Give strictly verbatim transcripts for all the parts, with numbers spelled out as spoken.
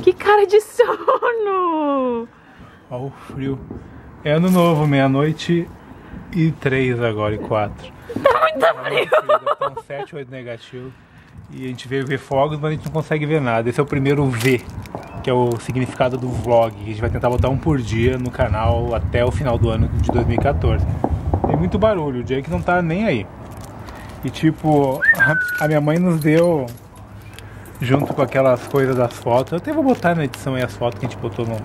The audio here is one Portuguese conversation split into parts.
Que cara de sono! Olha o frio. É ano novo, meia-noite e três agora, e quatro. Tá muito frio! Tá uns sete, oito negativos. E a gente veio ver fogos, mas a gente não consegue ver nada. Esse é o primeiro V, que é o significado do vlog. A gente vai tentar botar um por dia no canal até o final do ano de dois mil e quatorze. Tem muito barulho, o Jake não tá nem aí. E tipo, a minha mãe nos deu, junto com aquelas coisas das fotos, eu até vou botar na edição aí as fotos que a gente botou no,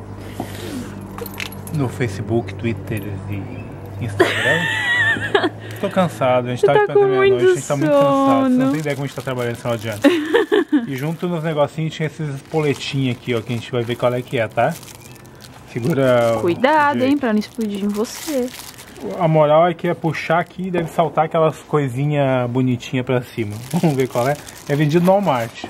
no Facebook, Twitter e Instagram. Tô cansado, a gente tá, tá esperando meia-noite, a gente tá muito cansado. Você não tem ideia como a gente tá trabalhando esse final de ano. E junto nos negocinhos tinha esses poletinhos aqui, ó, que a gente vai ver qual é que é, tá? Segura. Cuidado, hein, pra não explodir em você. A moral é que é puxar aqui e deve saltar aquelas coisinhas bonitinhas pra cima. Vamos ver qual é. É vendido no Walmart.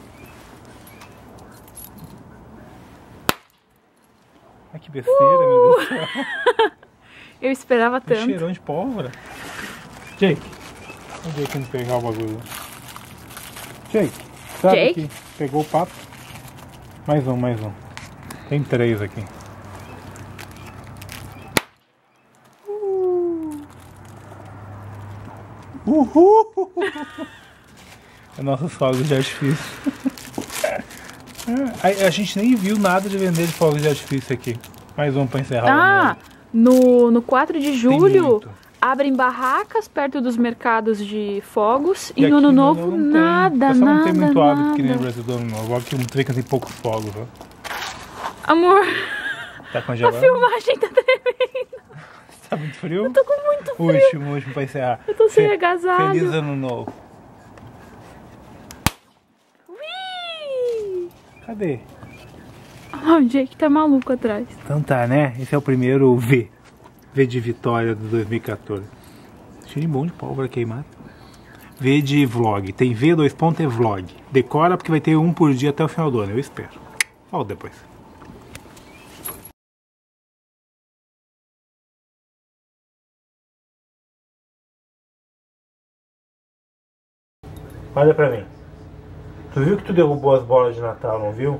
Ai, que besteira, uh! Meu Deus do céu. Eu esperava Tem tanto. cheirão de pólvora. Jake, o Jake não pegar o bagulho. Jake, sabe Jake? aqui? Pegou o papo? Mais um, mais um. Tem três aqui. Uhul! É nossos fogos de artifício. a, a gente nem viu nada de vender de fogos de artifício aqui. Mais um pra encerrar. Ah, no, no quatro de julho abrem barracas perto dos mercados de fogos e, e no ano novo não nada, tem. Só nada, não tem muito nada. hábito que nem no Brasil do ano novo. Aqui não vê que tem poucos fogos. Ó. Amor, tá congelado? A filmagem tá tremendo. Tá muito frio? Eu tô com muito frio. Último, último pra encerrar. Eu tô sem Fe agasalho. Feliz ano novo. Ui! Cadê? Ah, o Jake tá maluco atrás. Então tá, né? Esse é o primeiro V. V de vitória do dois mil e quatorze. Cheirinho bom de pólvora queimada. V de vlog. Tem V, dois pontos, é vlog. Decora porque vai ter um por dia até o final do ano, eu espero. Volto depois. Olha pra mim. Tu viu que tu derrubou as bolas de Natal, não viu?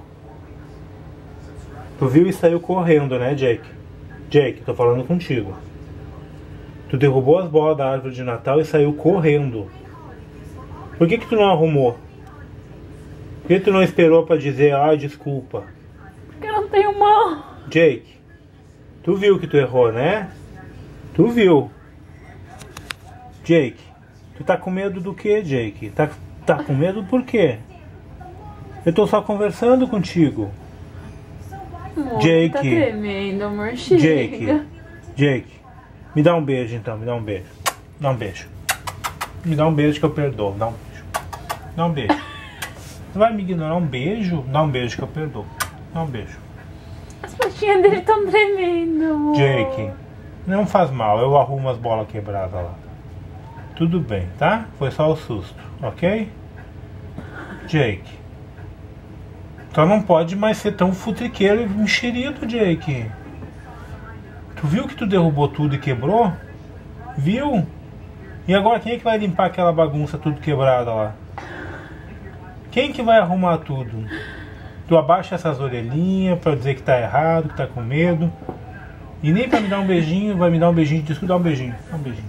Tu viu e saiu correndo, né, Jake? Jake, tô falando contigo. Tu derrubou as bolas da árvore de Natal e saiu correndo. Por que que tu não arrumou? Por que tu não esperou pra dizer, ah, desculpa? Porque eu não tenho mão. Jake, tu viu que tu errou, né? Tu viu. Jake, tu tá com medo do que, Jake? Tá, tá com medo por quê? Eu tô só conversando contigo. Amor, Jake. tá tremendo, amor. Chega. Jake, Jake, me dá um beijo então, me dá um beijo. Dá um beijo. Me dá um beijo que eu perdoo. Dá um beijo. Dá um beijo. Você vai me ignorar um beijo? Dá um beijo que eu perdoo. Dá um beijo. As patinhas dele estão tremendo, amor. Jake, não faz mal, eu arrumo as bolas quebradas lá. Tudo bem, tá? Foi só o susto, ok? Jake. Então não pode mais ser tão futriqueiro e enxerido, Jake. Tu viu que tu derrubou tudo e quebrou? Viu? E agora quem é que vai limpar aquela bagunça tudo quebrada lá? Quem que vai arrumar tudo? Tu abaixa essas orelhinhas pra dizer que tá errado, que tá com medo. E nem pra me dar um beijinho, vai me dar um beijinho. Diz que dá um beijinho. Dá um beijinho.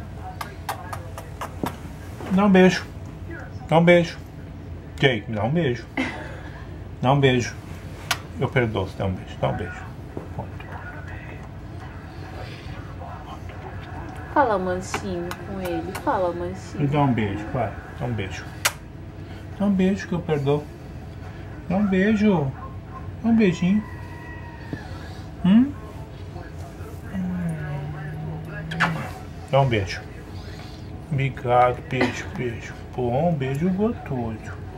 Dá um beijo. Dá um beijo. Jake, me dá um beijo. Dá um beijo. Eu perdoo se dá um beijo. Dá um beijo. Ponto. Fala mansinho com ele. Fala mansinho. Me dá um beijo, vai. Dá um beijo. Dá um beijo que eu perdoo. Dá um beijo. Dá um beijinho. Hum? Dá um beijo. Obrigado, beijo, beijo. Pô, um beijo gostoso.